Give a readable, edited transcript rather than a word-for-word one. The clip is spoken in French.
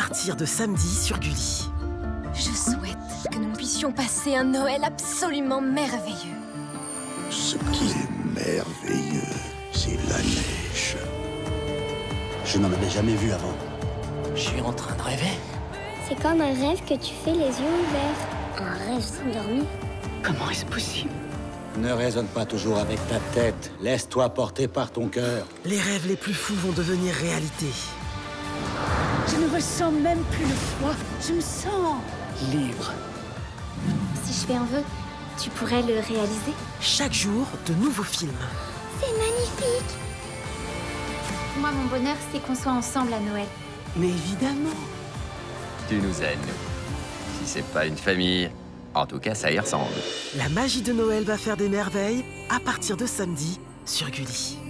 partir de samedi sur Gulli. Je souhaite que nous puissions passer un Noël absolument merveilleux. Ce qui est merveilleux, c'est la neige. Je n'en avais jamais vu avant. Je suis en train de rêver. C'est comme un rêve que tu fais les yeux ouverts. Un rêve sans dormir. Comment est-ce possible? Ne raisonne pas toujours avec ta tête. Laisse-toi porter par ton cœur. Les rêves les plus fous vont devenir réalité. Je ne ressens même plus le froid. Je me sens libre. Si je fais un vœu, tu pourrais le réaliser? Chaque jour, de nouveaux films. C'est magnifique! Moi, mon bonheur, c'est qu'on soit ensemble à Noël. Mais évidemment. Tu nous aides. Si c'est pas une famille, en tout cas, ça y ressemble. La magie de Noël va faire des merveilles à partir de samedi sur Gulli.